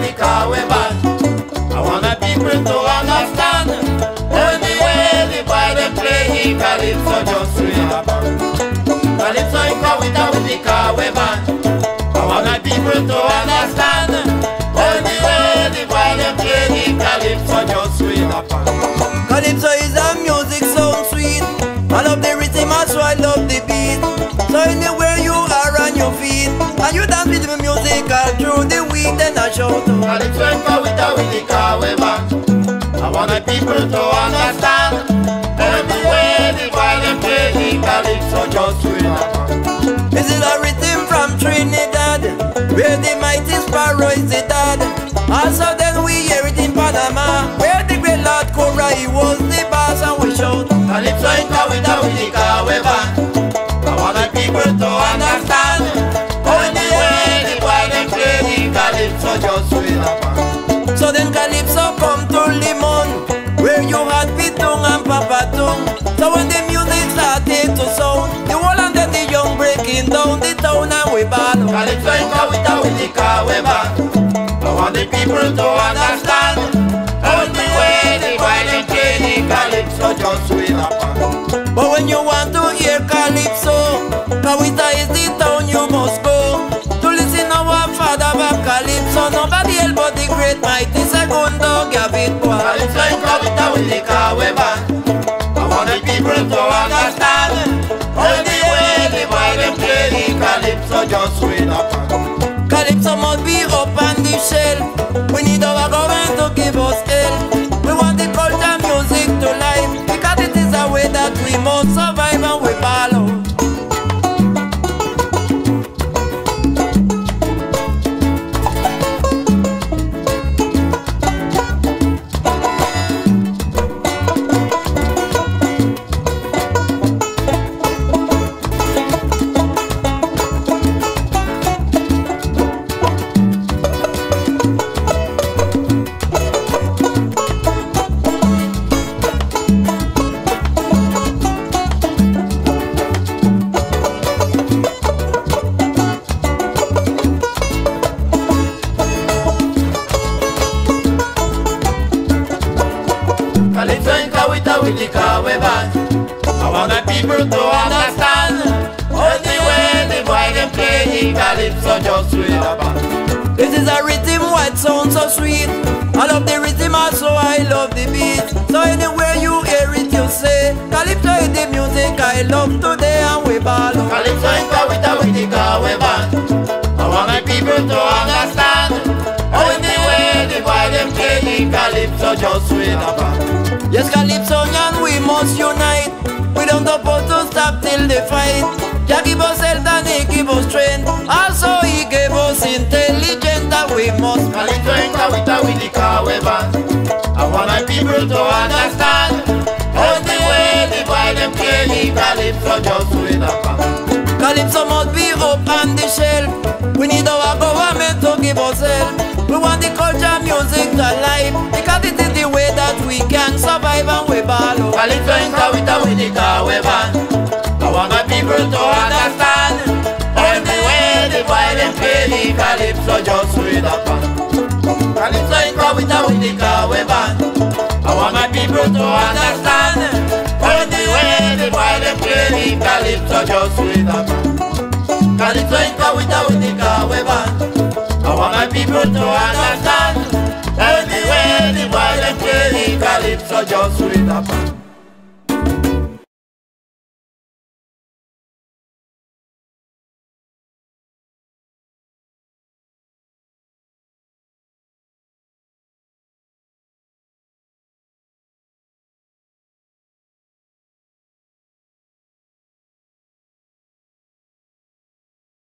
the car we band. I want the people to understand. Anyway, the boy they play calypso just real about. Calypso in Kawita with the car we band. I want the people to understand. Anyway, the boy they play calypso just real about. Calypso is a music sound sweet. I love the rhythm, so I love the beat. So anywhere you are on your feet, and you dance with the music all through the week, then I shout to Calypso in Kawita with the car we band. I want the people to understand. Anyway, the boy they play calypso just real about. This is a rhythm from Trinidad, where the mighty Sparrow is the dad. Also then we hear it in Panama, where the great Lord Cobra, he was the boss, and we shout Calypso in Kawita with the car we band. I want the people to understand. Anyway, the boy they play calypso just real about. So then Calypso come to Limon, where you had Pitung and Papatung. So when the music started to sound, the whole and then the young breaking down the town, and we ball Calypso in Kawita with the car we band. I want the people to understand. Anyway, the boy they play calypso just real about. But when you want to hear Calypso, Kawita is the town you must go to listen our father of Calypso. Nobody else but the great mighty Segundo Gavit Boy. Calypso in Kawita with the car we band. I want the people to understand. Anyway, the boy they play calypso just real about. Calypso must be up on the shelf. We need our government to give us help. We want the culture music to life, because it is a way that we must survive, and we follow. Calypso in Kawita with the car we band. I want the people to understand. Anyway, the boy they play calypso just real about. This is a rhythm what sounds so sweet. I love the rhythm, also I love the beat. So anywhere you hear it, you say Calypso is the music I love today, and we ball. Calypso in Kawita with the car we band. I want the people to understand. Anyway, the boy they play calypso just real about. Yes, Calypsonian, we must unite. We don't suppose to stop till the fight. Jah give us health and he give us strength. Also he gave us intelligence that we must. Calypso in Kawita with the car we band. I want the people to understand. Anyway, the boy they play calypso just real about. Calypso must be up on the shelf. We need our government to give us help. We want the culture music to life, because it is the way that we can survive, and we ball. Calypso in Kawita with the car we band. I want the people to understand. Anyway, the boy they play calypso just real about. Calypso in Kawita with the car we band. I want my people to understand. Anyway, the boy they play calypso just real about. Calypso in Kawita with the car we band. I want my people to understand. Anyway, the boy they play calypso just real about.